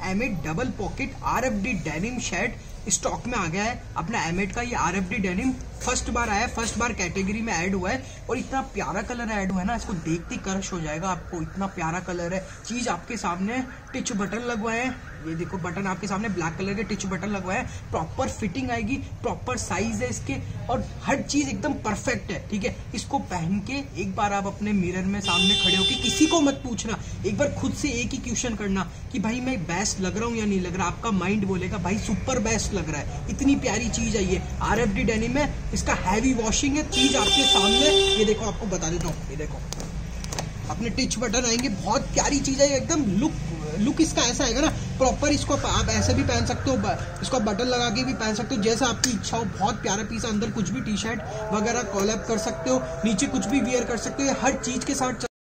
M8 double pocket RFD denim shirt stock में आ गया है। अपना M8 का ये RFD डेनिम फर्स्ट बार आया है, फर्स्ट बार कैटेगरी में ऐड हुआ है और इतना प्यारा कलर ऐड हुआ है ना, इसको देखते ही क्रश हो जाएगा आपको। इतना प्यारा कलर है। चीज आपके सामने टिच बटन लगवाए हैं, ये देखो बटन आपके सामने ब्लैक कलर के टिच बटन लगवाए हैं। प्रॉपर फिटिंग आएगी, प्रॉपर साइज है इसके और हर चीज एकदम परफेक्ट है। ठीक है, इसको पहन के एक बार आप अपने मिरर में सामने खड़े होके किसी को मत पूछना, एक बार खुद से एक ही क्वेश्चन करना कि भाई मैं बेस्ट लग रहा हूँ या नहीं लग रहा। आपका माइंड बोलेगा भाई सुपर बेस्ट लग रहा है। इतनी प्यारी चीज है ये। RFD डेनिम है, इसका हैवी वॉशिंग है। चीज आपके सामने, ये देखो आपको बता देता हूँ, ये देखो अपने टिच बटन आएंगे। बहुत प्यारी चीज है एकदम। लुक इसका ऐसा आएगा ना, प्रॉपर इसको आप ऐसे भी पहन सकते हो, इसको बटन लगा के भी पहन सकते हो, जैसा आपकी इच्छा हो। बहुत प्यारा पीस है, अंदर कुछ भी टी शर्ट वगैरह कॉलअप कर सकते हो, नीचे कुछ भी वियर कर सकते हो। हर चीज के साथ